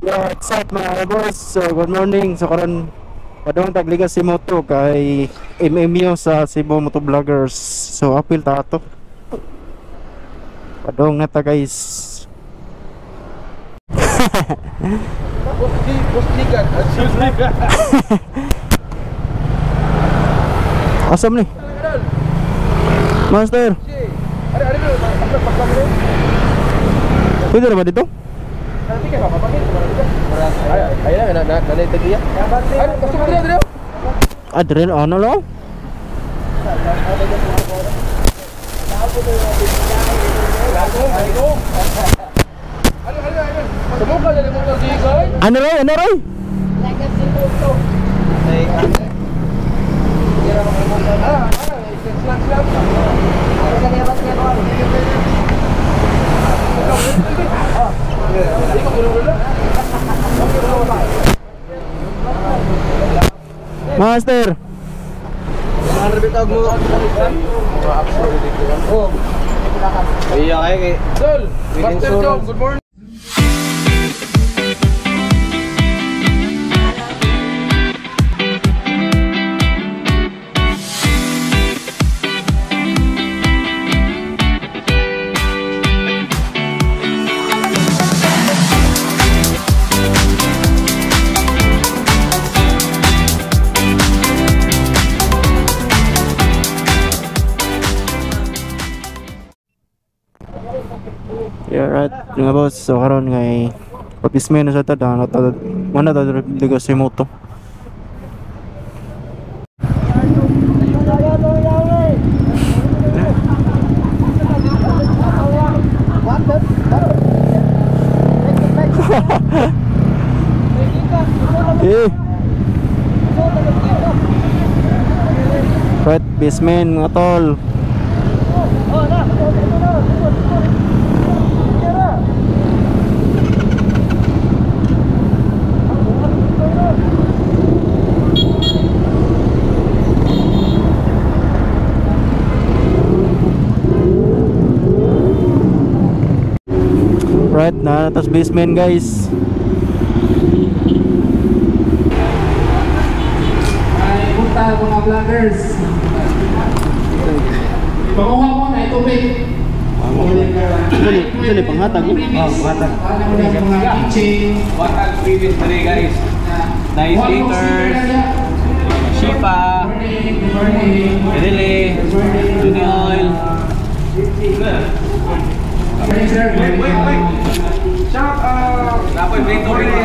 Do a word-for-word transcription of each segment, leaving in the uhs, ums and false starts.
Yeah, what's up mga boys? So good morning. So karon padong tagliga si moto kay M M U sa Cebu Moto Vloggers. So apil ta ato. Padong na ta guys. Bosli, bosligan, bosligan. Asam ni? Master. Ada ada dulu, apa pasang dulu. Pwede na ba dito? Nanti kan apa pakai kemana juga? Ayo, ayo nak nak nak tadi ya. Ayo masuk dulu dulu. Adren ano lo? Semoga jadi motor di guys. Ano Roy? Ano Roy? Legacy moto. Hey, kira mau motor. Ah, selang-selang. Ada hebatnya kawan. Master. Jangan lebih tahu gua. Oh. Iya kayak. Betul. Master Jom, good morning. Yeah, right. Nga boss, so karon ngay papisme na sa tada, na tada, mana tada liga si moto. Eh. Right, basement mga tol. Right na tas basement guys. Ay punta mga vloggers. Pakuha mo na itubig. Ito ni panghatag. Oh, panghatag. Mga kitchen. Watag previous three guys. Nice liters. Shipa. Relay. Tuning oil. Wait, wait, wait. Shout out. Dapat bring to rin.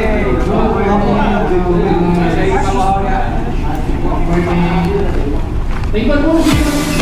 Sa ikaw mo. Tingnan mo.